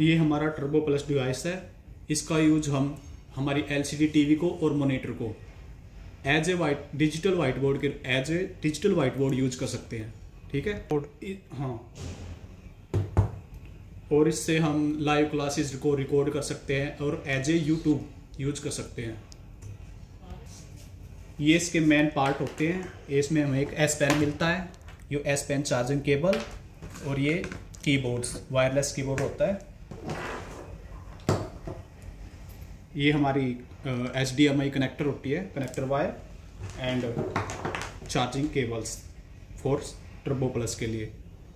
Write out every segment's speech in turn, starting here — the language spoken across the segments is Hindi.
ये हमारा टर्बो प्लस डिवाइस है। इसका यूज हम हमारी एलसीडी टीवी को और मॉनिटर को as a digital white board use कर सकते हैं। ठीक है। हाँ, और इससे हम लाइव क्लासेस को रिकॉर्ड कर सकते हैं और एज ए यूट्यूब यूज कर सकते हैं। ये इसके मेन पार्ट होते हैं। इसमें हमें एक एस पेन मिलता है, ये एस पेन चार्जिंग केबल, और ये कीबोर्ड्स, वायरलेस कीबोर्ड होता है। ये हमारी HDMI कनेक्टर होती है, connector wire, and charging cables for turbo plus के लिए।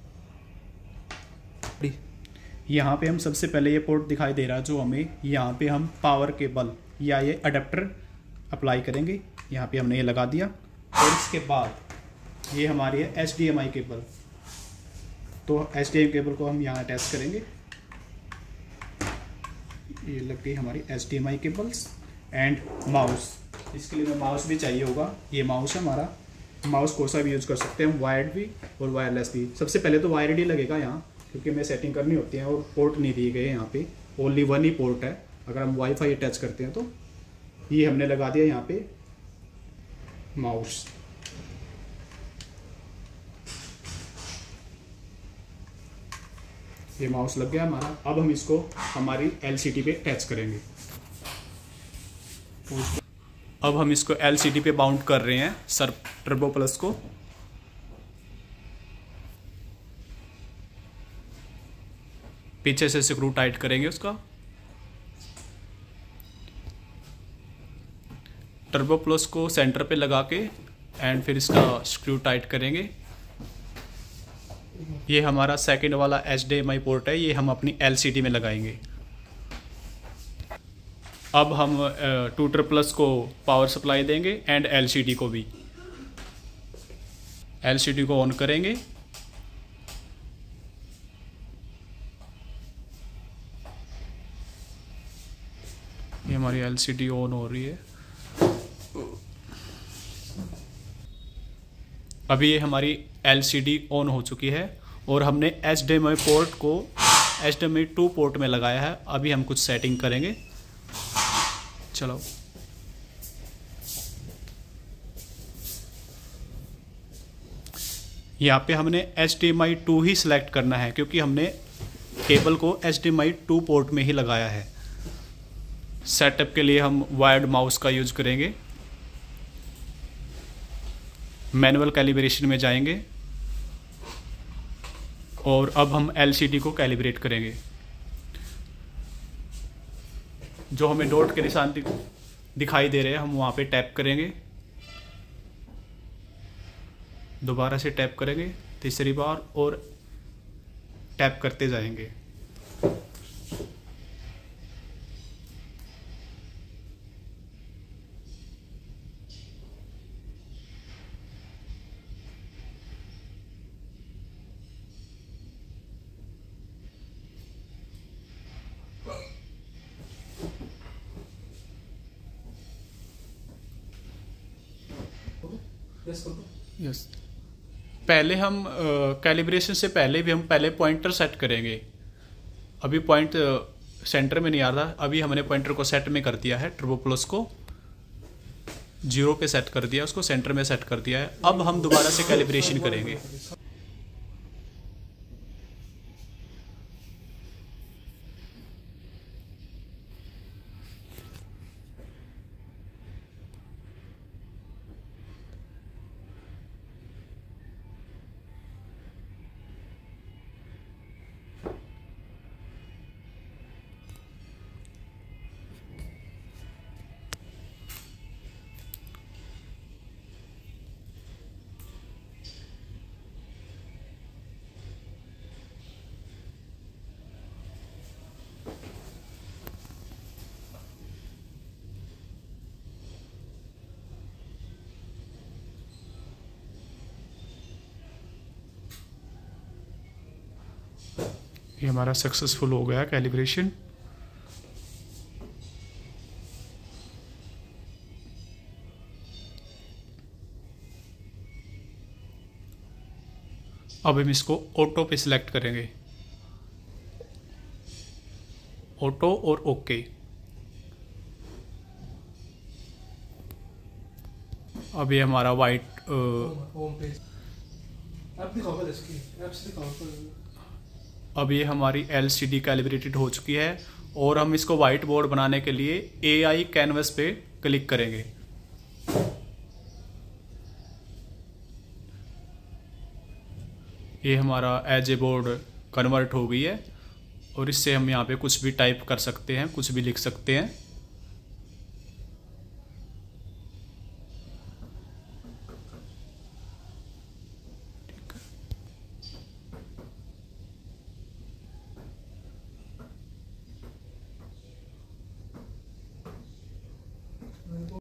यहाँ पे हम सबसे पहले ये पोर्ट दिखाई दे रहा है जो हमें, यहाँ पे हम पावर केबल या ये अडेप्टर अप्लाई करेंगे। यहाँ पे हमने ये लगा दिया, और इसके बाद ये हमारी है HDMI केबल। तो HDMI केबल को हम यहाँ अटैच करेंगे। ये लग गई हमारी HDMI केबल्स। एंड माउस, इसके लिए माउस भी चाहिए होगा। ये माउस है हमारा। माउस को सा भी यूज कर सकते हैं हम, वायर्ड भी और वायरलेस भी। सबसे पहले तो वायर्ड ही लगेगा यहाँ, क्योंकि हमें सेटिंग करनी होती है और पोर्ट नहीं दिए गए यहाँ पे, ओनली वन ही पोर्ट है। अगर हम वाईफाई अटैच करते हैं तो ये हमने लगा दिया यहाँ पे माउस। ये माउस लग गया हमारा। अब हम इसको हमारी LCD पे अटैच करेंगे। अब हम इसको LCD पे बाउंड कर रहे हैं सर टर्बो प्लस को। पीछे से स्क्रू टाइट करेंगे उसका। टर्बो प्लस को सेंटर पे लगा के एंड फिर इसका स्क्रू टाइट करेंगे। ये हमारा सेकंड वाला HDMI पोर्ट है, ये हम अपनी LCD में लगाएंगे। अब हम टूटर प्लस को पावर सप्लाई देंगे एंड LCD को भी। LCD को ऑन करेंगे। ये हमारी LCD ऑन हो रही है। अभी ये हमारी LCD ऑन हो चुकी है और हमने HDMI पोर्ट को HDMI 2 पोर्ट में लगाया है। अभी हम कुछ सेटिंग करेंगे। चलो, यहाँ पे हमने HDMI 2 ही सिलेक्ट करना है, क्योंकि हमने केबल को HDMI 2 पोर्ट में ही लगाया है। सेटअप के लिए हम वायर्ड माउस का यूज करेंगे। मैनुअल कैलिब्रेशन में जाएंगे और अब हम LCD को कैलिब्रेट करेंगे। जो हमें डॉट के निशान दिखाई दे रहे हैं, हम वहाँ पे टैप करेंगे। दोबारा से टैप करेंगे तीसरी बार और टैप करते जाएंगे। यस, पहले हम कैलिब्रेशन से पहले भी हम पहले पॉइंटर सेट करेंगे। अभी पॉइंट सेंटर में नहीं आ रहा। अभी हमने पॉइंटर को सेट में कर दिया है। टर्बो प्लस को 0 पे सेट कर दिया, उसको सेंटर में सेट कर दिया है। अब हम दोबारा से कैलिब्रेशन करेंगे। ये हमारा सक्सेसफुल हो गया कैलिब्रेशन। अब हम इसको ऑटो पे सिलेक्ट करेंगे। ऑटो और ओके। अब ये हमारा वाइट होम पेज अब दिखाओ पहले इसकी ऐप्स दिखाओ पहले। अब ये हमारी LCD कैलिब्रेटेड हो चुकी है और हम इसको वाइट बोर्ड बनाने के लिए AI कैनवस पे क्लिक करेंगे। ये हमारा एज ए बोर्ड कन्वर्ट हो गई है और इससे हम यहाँ पे कुछ भी टाइप कर सकते हैं, कुछ भी लिख सकते हैं।